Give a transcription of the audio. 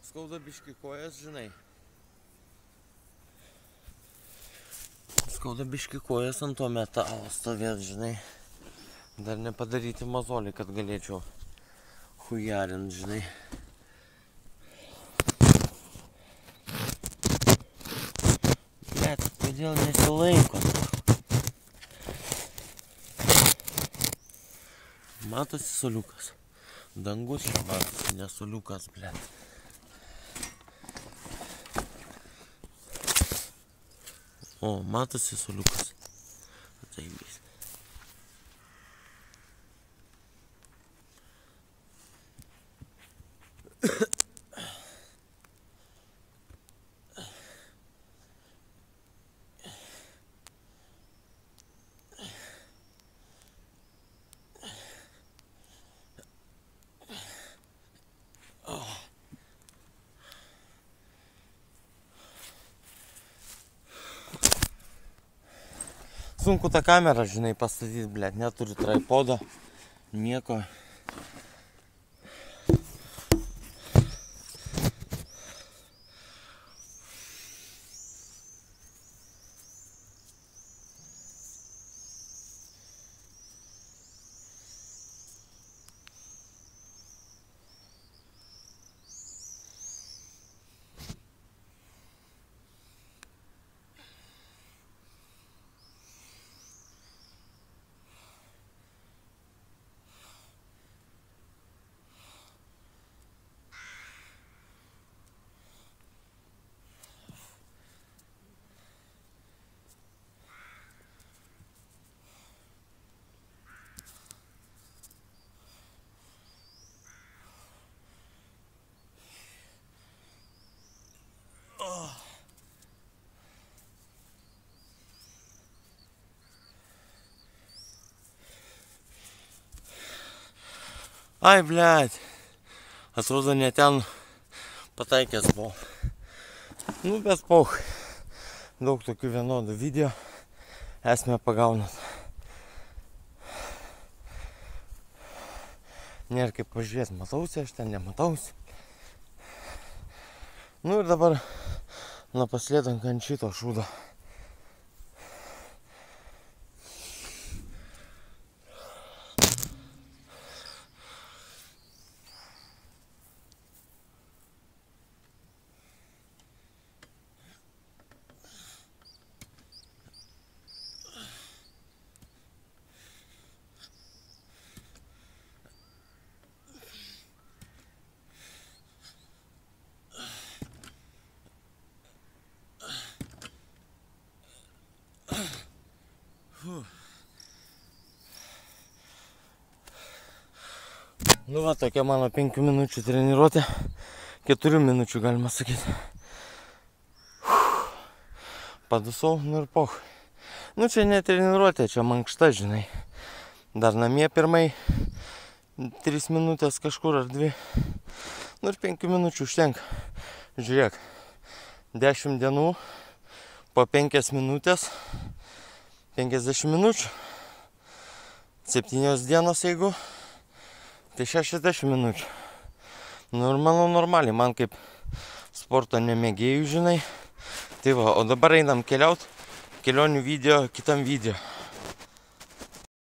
Skauda biški kojas, žinai. Skauda biški kojas ant to metalo stovėt, žinai. Dar nepadaryti mazolį, kad galėčiau hujarint, žinai. Bet, kodėl nesilaiko? Matosi soliukas. Dangus čia matosi, nesoliukas, blet. O, matosi soliukas. Ataibės. Sunku tą kamerą, žinai, pastatyti, blėt, neturi tripodo, nieko. Ai, blėt, atrodo ne ten pataikęs buvau. Nu, bet pauch, daug tokių vienodų video, esmę pagaunat. Nėra kaip pažiūrėt, matausi, aš ten nematausi. Nu ir dabar napaslėdant ant šito šūdo. Nu va, tokia mano 5 minučių treniruotė, 4 minučių galima sakyti. Padusau, nu ir poch. Nu čia ne treniruotė, čia mankšta, žinai. Dar namie pirmai 3 minutės kažkur ar 2. Nu ir 5 minučių užtenka. Žiūrėk, 10 dienų, po 5 minutės, 50 minučių. 7 dienos jeigu. Tai 60 minučių. Nu ir manau normaliai, man kaip sporto nemėgėjų, žinai. Tai va, o dabar einam keliaut, kelionių video kitam video.